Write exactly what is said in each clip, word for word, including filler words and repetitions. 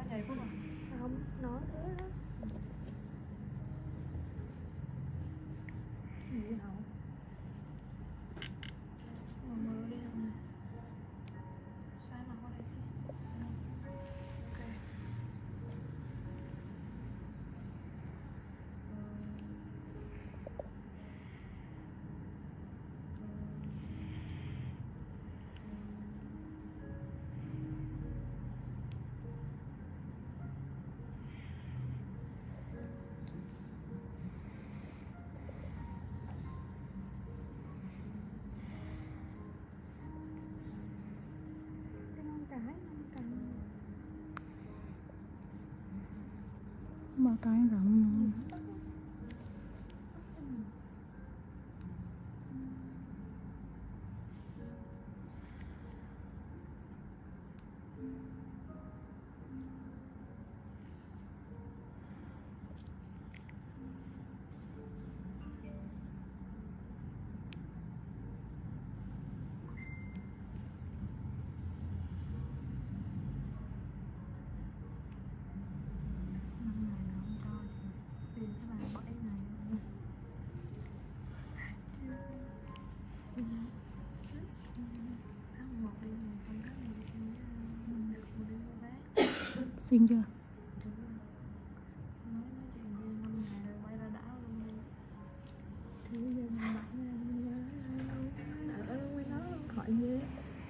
vậy Phúc à? Không, nói thế đó. Gì vậy hậu? Mà mưa đi không? Sáng nào có thể xíu. Ok. Cái non cái, non cái. Bao tay rộng. Thì các bạn bỏ em này. Tháng một đi mình không tháng này đi xin mình được một đi mua vé. Xin chưa? Nói nói chuyện đi năm ngày rồi quay ra đảo luôn đi. Thì bây giờ mình bảo là mình nhớ ở đâu mới nói hỏi gì.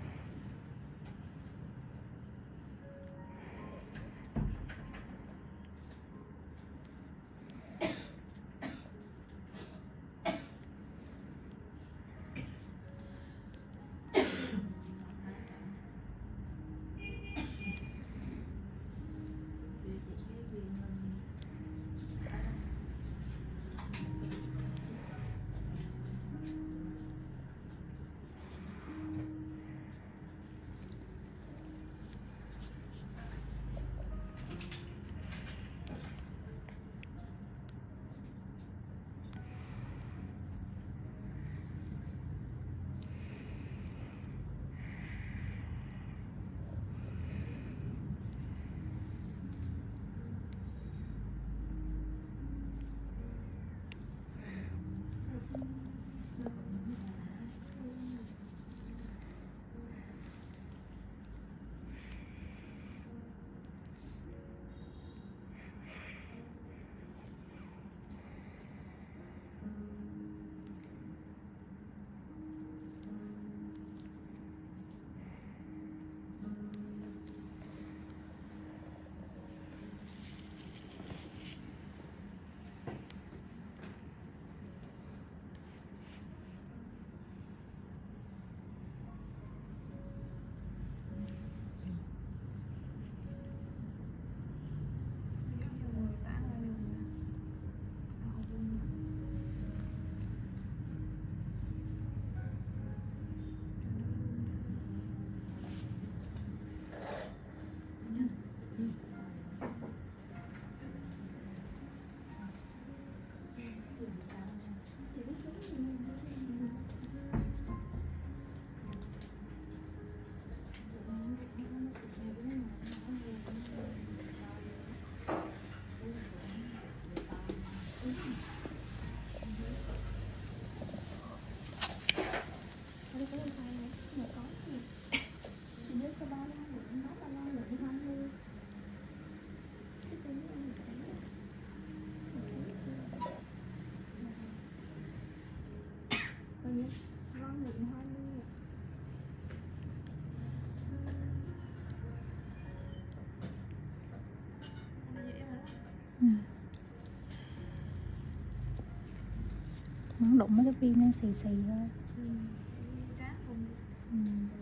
Nó đụng mấy cái viên nó xì xì thôi. Ừ. Chát luôn. Ừ.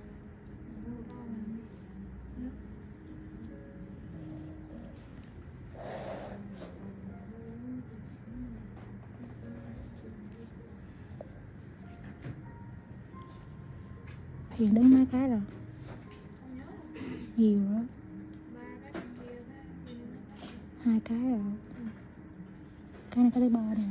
Hiền đứng mấy cái rồi. Nhiều đó. Hai cái rồi. Cái này cái thứ ba này.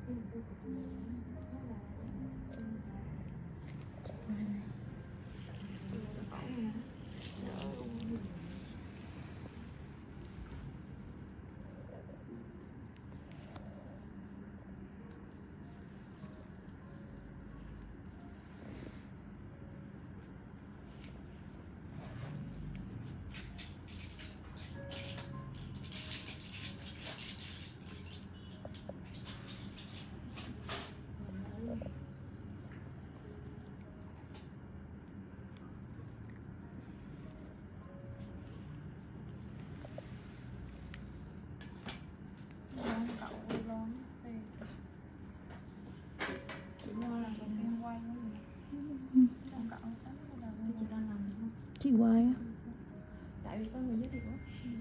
Chị quay á. Tại vì có người giới thiệu á.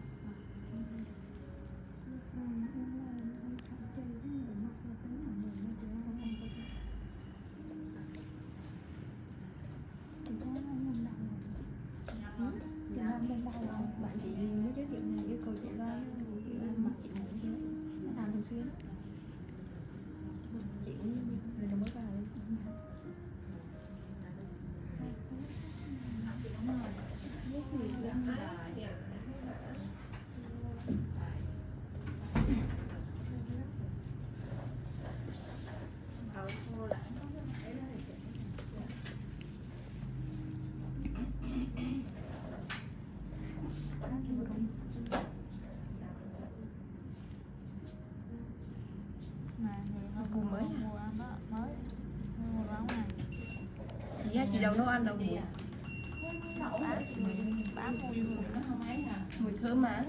Bạn chị mới giới thiệu này yêu cầu chị lo chị làm mặt chị ngủ chứ nó làm thường xuyên chị cũng người ta mới vào đấy. Cùng mới nha. Chị chị đâu nấu ăn đâu mùi. Mùi thơm mà.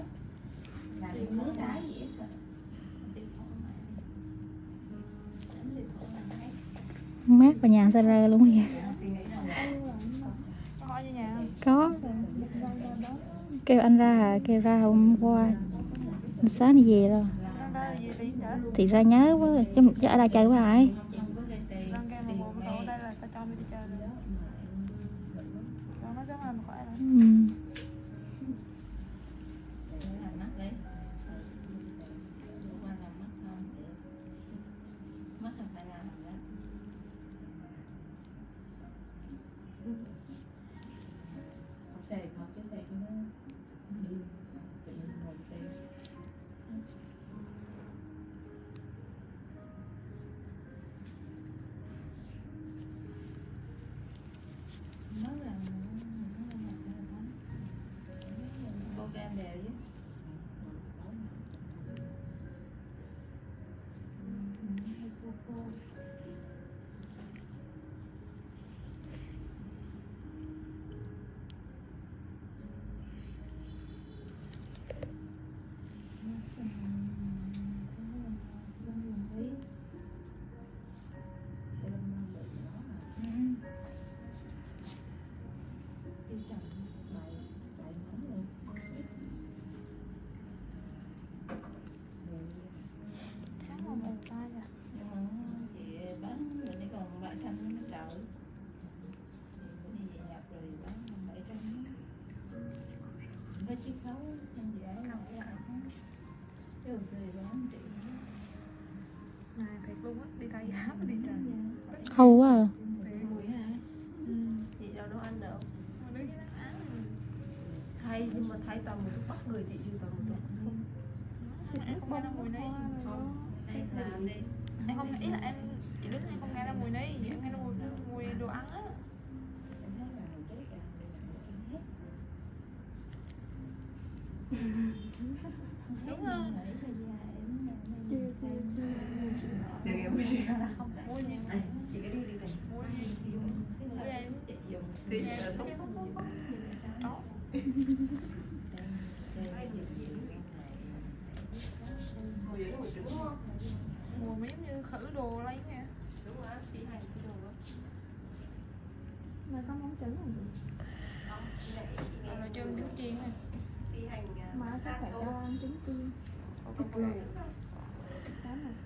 Mát và nhà xa rơ luôn kìa. Có như nhà không? Có. Kêu anh ra hả? Kêu ra hôm qua. Sáng đi về rồi. Thì ra nhớ quá. Chứ, chứ ở đây chơi với ai? Ừ. Hâu quá à. Mùi hả? Chị đâu nấu ăn đâu. Hay nhưng mà thay toàn mùi thuốc bắc người chị chứ toàn mùi thuốc không. Em không nghe ra mùi nấy. Không. Đây làm đi. Em không ý là em chị đứng em không nghe ra mùi nấy, em nghe ra mùi mùi đồ ăn á. Đúng không? Đừng em đi. Không mùi gì. Chị cứ đi đi này. Mùi gì? Mùi em chị dùng. Đi ở thuốc. Đó. Mùi đấy là mùi trứng đúng không? Mùi giống như khử đồ lấy nha. Đúng rồi, phi hành cái đồ đó. Mà có món trứng không chị? Còn là trứng trứng chiên nè. Phi hành Mà có phải cho ăn trứng chiên. Thịt luộc. Đó này.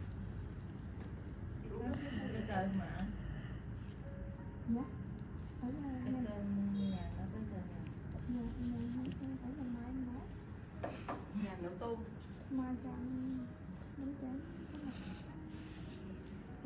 Cái cơm mà Dạ. Ở cái nhà cơm nhà nó cái cơm nhà nhà nấu cơm ở nhà mai em nấu. Nhà nấu tôm. Mai cho ăn bánh tráng.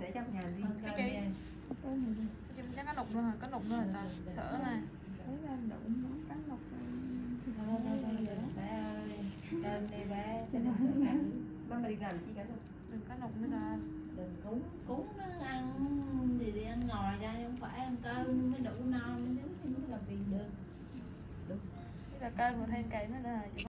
để trong nhà đi. Cái chị Chim chắc có nục nữa hả? Có nục nữa là sợ này. Thấy ra đụng món cá lọc Thôi thôi thôi đừng bé ơi. Cơm đi bé, cho đừng có sợ. Ba mày đi làm chi cả đâu. Đừng có nục nữa là Đừng cúng, cúng nó ăn thì đi ăn ngồi ra, không phải ăn cơm mới đủ no mới đứng mới làm việc được. cái là cơm mà thêm cày nữa là